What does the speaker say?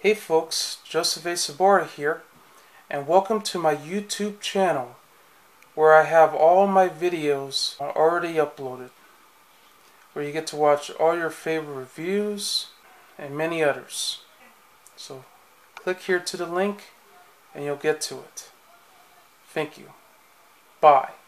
Hey folks, Joseph A. Sobora here, and welcome to my YouTube channel where I have all my videos already uploaded, where you get to watch all your favorite reviews and many others. So click here to the link and you'll get to it. Thank you. Bye.